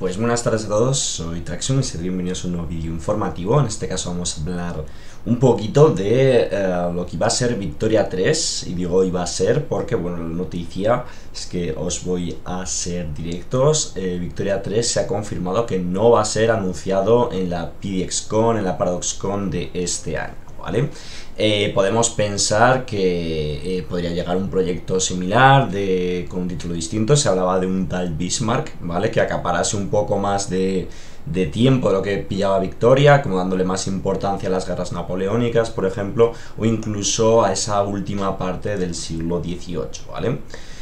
Pues buenas tardes a todos, soy Traxion y bienvenidos a un nuevo vídeo informativo. En este caso vamos a hablar un poquito de lo que iba a ser Victoria 3. Y digo iba a ser porque, bueno, la noticia es que os voy a ser directos. Victoria 3 se ha confirmado que no va a ser anunciado en la PDXCon, en la ParadoxCon de este año, ¿vale? Podemos pensar que podría llegar un proyecto similar con un título distinto. Se hablaba de un tal Bismarck, ¿vale? Que acaparase un poco más de tiempo de lo que pillaba Victoria, como dándole más importancia a las guerras napoleónicas, por ejemplo, o incluso a esa última parte del siglo XVIII, ¿vale?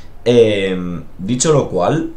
Dicho lo cual,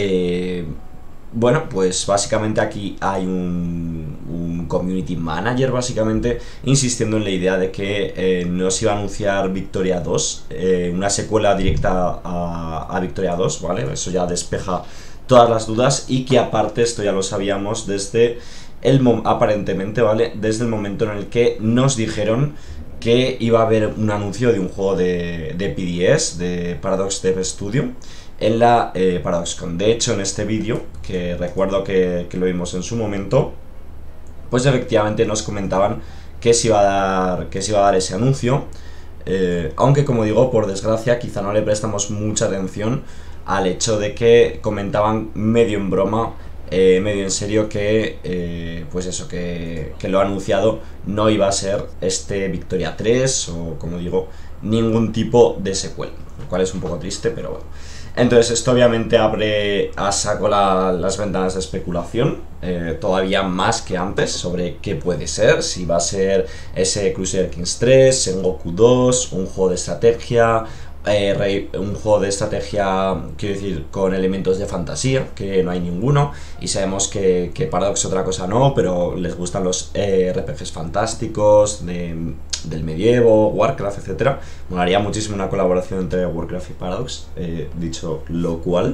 bueno, pues básicamente aquí hay un community manager básicamente insistiendo en la idea de que no se iba a anunciar Victoria 2, una secuela directa a Victoria 2, ¿vale? Eso ya despeja todas las dudas y que aparte esto ya lo sabíamos desde aparentemente, ¿vale? Desde el momento en el que nos dijeron que iba a haber un anuncio de un juego de PDS, de Paradox Dev Studio, en la ParadoxCon. De hecho, en este vídeo, que recuerdo que lo vimos en su momento, pues efectivamente nos comentaban que se iba a dar ese anuncio, aunque, como digo, por desgracia quizá no le prestamos mucha atención al hecho de que comentaban medio en broma, medio en serio, que pues eso, que lo anunciado no iba a ser este Victoria 3 o, como digo, ningún tipo de secuela, lo cual es un poco triste, pero bueno. Entonces esto obviamente abre a saco las ventanas de especulación, todavía más que antes, sobre qué puede ser, si va a ser ese Crusader Kings 3, Sengoku 2, un juego de estrategia, un juego de estrategia, quiero decir, con elementos de fantasía, que no hay ninguno, y sabemos que Paradox otra cosa no, pero les gustan los RPGs fantásticos, del medievo, Warcraft, etcétera. Molaría muchísimo una colaboración entre Warcraft y Paradox, dicho lo cual.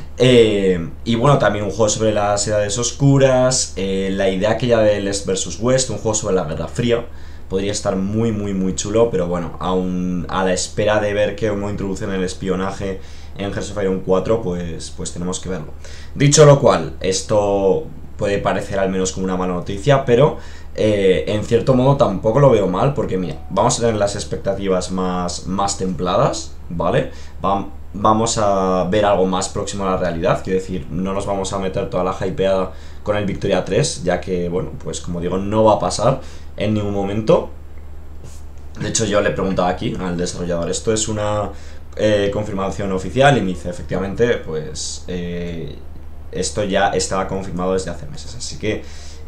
Y bueno, también un juego sobre las edades oscuras, la idea aquella del East vs West, un juego sobre la Guerra Fría. Podría estar muy chulo, pero bueno, aún a la espera de ver cómo introducen el espionaje en Hearts of Iron 4, pues tenemos que verlo. Dicho lo cual, esto puede parecer al menos como una mala noticia, pero en cierto modo tampoco lo veo mal, porque mira, vamos a tener las expectativas más templadas, ¿vale? Vamos a ver algo más próximo a la realidad, quiero decir, no nos vamos a meter toda la hypeada con el Victoria 3, ya que, bueno, pues como digo, no va a pasar en ningún momento. De hecho, yo le preguntaba aquí al desarrollador, ¿esto es una confirmación oficial? Y me dice, efectivamente, pues esto ya estaba confirmado desde hace meses. Así que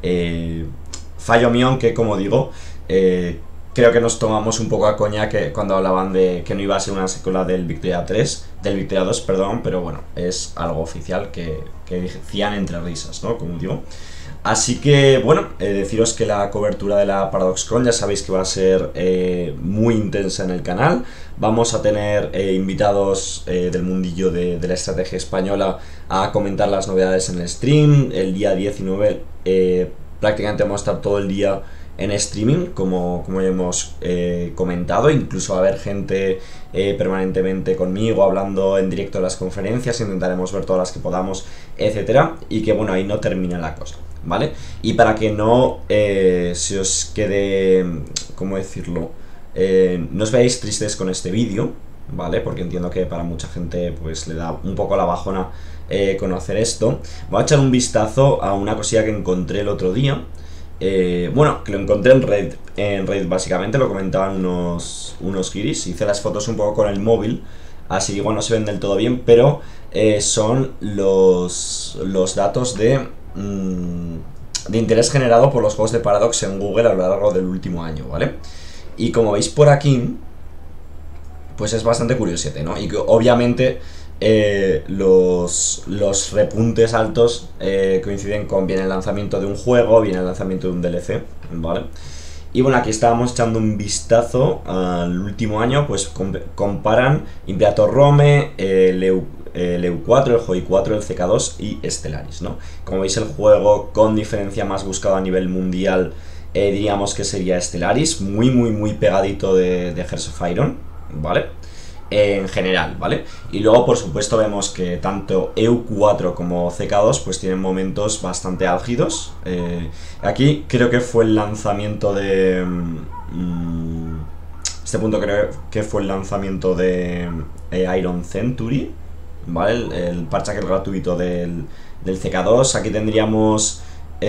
fallo mío, aunque como digo, creo que nos tomamos un poco a coña que cuando hablaban de que no iba a ser una secuela del Victoria 3, del Victoria 2, perdón, pero bueno, es algo oficial que decían entre risas, ¿no? Como digo. Así que, bueno, deciros que la cobertura de la ParadoxCon ya sabéis que va a ser muy intensa en el canal. Vamos a tener invitados del mundillo de la estrategia española a comentar las novedades en el stream. El día 19 prácticamente vamos a estar todo el día en streaming, como ya hemos comentado. Incluso va a haber gente permanentemente conmigo hablando en directo de las conferencias. Intentaremos ver todas las que podamos, etcétera. Y que, bueno, ahí no termina la cosa, ¿vale? Y para que no se os quede, ¿cómo decirlo? No os veáis tristes con este vídeo, ¿vale? Porque entiendo que para mucha gente pues le da un poco la bajona conocer esto. Voy a echar un vistazo a una cosilla que encontré el otro día. Bueno, que lo encontré en Reddit básicamente, lo comentaban unos guiris. Hice las fotos un poco con el móvil, así que igual no se ven del todo bien, pero son los datos de interés generado por los juegos de Paradox en Google a lo largo del último año, ¿vale? Y como veis por aquí, pues es bastante curiosete, ¿no? Y que obviamente los repuntes altos coinciden con bien el lanzamiento de un juego, bien el lanzamiento de un DLC, ¿vale? Y bueno, aquí estábamos echando un vistazo al último año, pues comparan Imperator Rome, el EU4, el Hoi 4, el CK2 y Stellaris, ¿no? Como veis, el juego con diferencia más buscado a nivel mundial, diríamos que sería Stellaris, muy pegadito de Hearts of Iron, ¿vale? en general, ¿vale? Y luego, por supuesto, vemos que tanto EU4 como CK2 pues tienen momentos bastante álgidos. Aquí creo que fue el lanzamiento de... este punto creo que fue el lanzamiento de Iron Century, ¿vale? El parche aquel gratuito del CK2. Aquí tendríamos...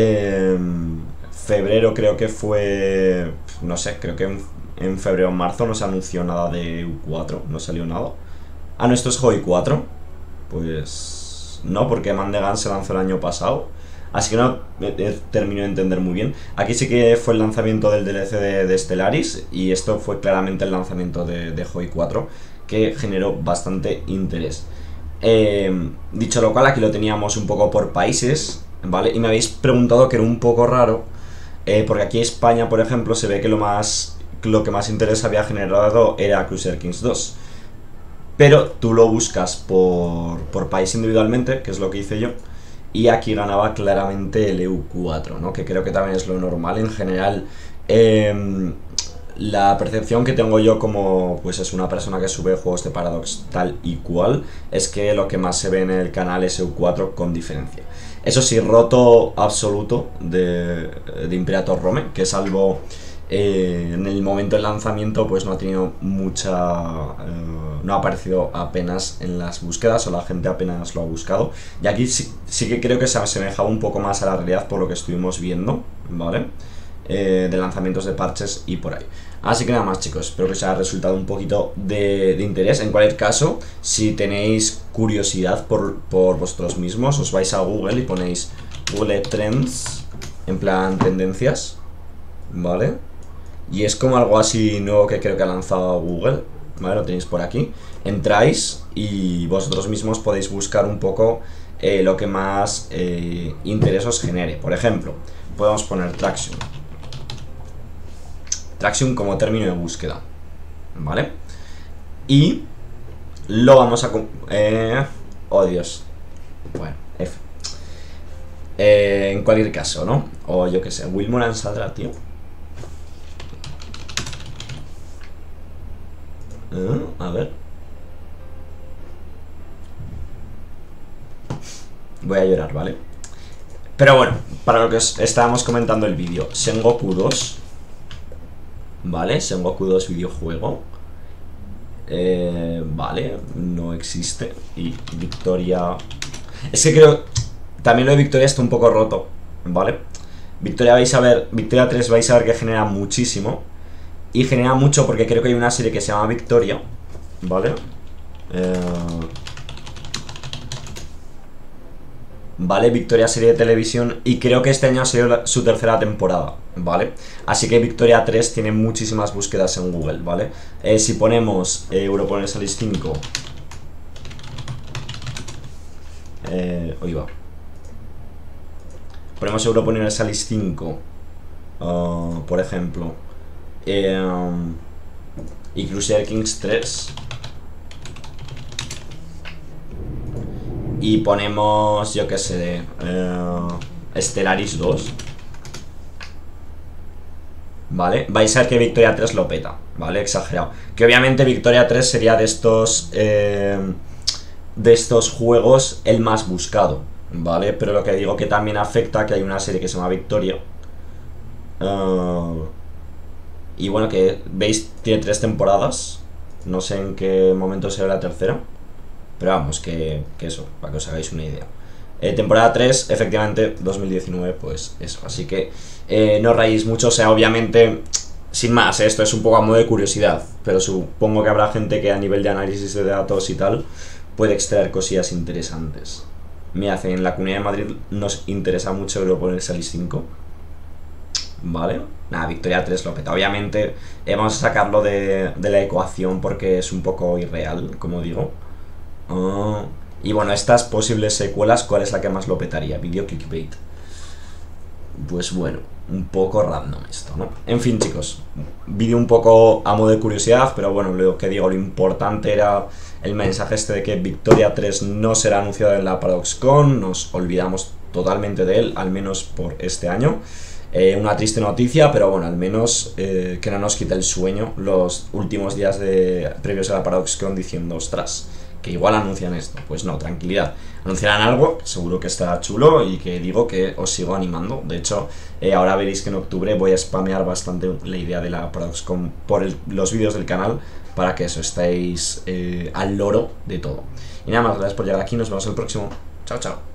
febrero creo que fue... no sé, creo que en febrero o marzo no se anunció nada de EU4, no salió nada. Ah, no, esto es Hoi 4. Pues no, porque Man de Gun se lanzó el año pasado. Así que no termino de entender muy bien. Aquí sí que fue el lanzamiento del DLC de Stellaris. Y esto fue claramente el lanzamiento de Hoi 4, que generó bastante interés. Dicho lo cual, aquí lo teníamos un poco por países, ¿vale? Y me habéis preguntado que era un poco raro, porque aquí España, por ejemplo, se ve que lo que más interés había generado era Crusader Kings 2. Pero tú lo buscas por país individualmente, que es lo que hice yo, y aquí ganaba claramente el EU4, ¿no? Que creo que también es lo normal en general. La percepción que tengo yo como pues es una persona que sube juegos de Paradox tal y cual, es que lo que más se ve en el canal es EU4 con diferencia. Eso sí, roto absoluto de Imperator Rome, que salvo en el momento del lanzamiento pues no ha tenido mucha... no ha aparecido apenas en las búsquedas, o la gente apenas lo ha buscado. Y aquí sí que creo que se asemejaba un poco más a la realidad por lo que estuvimos viendo, ¿vale? De lanzamientos de parches y por ahí. Así que nada más, chicos, espero que os haya resultado un poquito de interés. En cualquier caso, si tenéis curiosidad por vosotros mismos, os vais a Google y ponéis Google Trends, en plan tendencias, ¿vale? Y es como algo así nuevo que creo que ha lanzado Google, ¿vale? Lo tenéis por aquí. Entráis y vosotros mismos podéis buscar un poco lo que más interés os genere. Por ejemplo, podemos poner Traction como término de búsqueda, ¿vale? Y lo vamos a... oh, Dios. Bueno, F. En cualquier caso, ¿no? O yo qué sé, Will Moran saldrá, tío. A ver. Voy a llorar, ¿vale? Pero bueno, para lo que estábamos comentando el vídeo, Sengoku 2, ¿vale? Sengoku 2 videojuego, vale, no existe. Y Victoria... es que creo... también lo de Victoria está un poco roto, ¿vale? Victoria 3 vais a ver que genera muchísimo. Y genera mucho porque creo que hay una serie que se llama Victoria, ¿vale? Vale, Victoria serie de televisión. Y creo que este año ha sido su tercera temporada, ¿vale? Así que Victoria 3 tiene muchísimas búsquedas en Google, ¿vale? Si ponemos Europa Universalis 5, va. Ponemos Europa Universalis 5, por ejemplo, y Crusader Kings 3, y ponemos, yo qué sé, Stellaris 2, ¿vale? Vais a ver que Victoria 3 lo peta, ¿vale? Exagerado. Que obviamente Victoria 3 sería de estos juegos el más buscado, ¿vale? Pero lo que digo que también afecta que hay una serie que se llama Victoria, y bueno, que veis, tiene 3 temporadas. No sé en qué momento será la tercera, pero vamos, que eso, para que os hagáis una idea. Temporada 3, efectivamente, 2019, pues eso. Así que no rayéis mucho, o sea, obviamente, sin más, esto es un poco a modo de curiosidad, pero supongo que habrá gente que a nivel de análisis de datos y tal puede extraer cosillas interesantes. Me hacen en la Comunidad de Madrid nos interesa mucho Europa Universalis 5, ¿vale? Nada, Victoria 3 lo peta. Obviamente vamos a sacarlo de la ecuación porque es un poco irreal, como digo. Y bueno, estas posibles secuelas, ¿cuál es la que más lo petaría? Video clickbait. Pues bueno, un poco random esto, ¿no? En fin, chicos, vídeo un poco a modo de curiosidad, pero bueno, lo que digo, lo importante era el mensaje este de que Victoria 3 no será anunciado en la ParadoxCon. Nos olvidamos totalmente de él, al menos por este año. Una triste noticia, pero bueno, al menos que no nos quite el sueño los últimos días previos a la ParadoxCon diciendo, ostras, que igual anuncian esto. Pues no, tranquilidad. Anunciarán algo, seguro que está chulo y que digo que os sigo animando. De hecho, ahora veréis que en octubre voy a spamear bastante la idea de la ParadoxCon por los vídeos del canal para que eso estéis al loro de todo. Y nada más, gracias por llegar aquí, nos vemos el próximo. Chao, chao.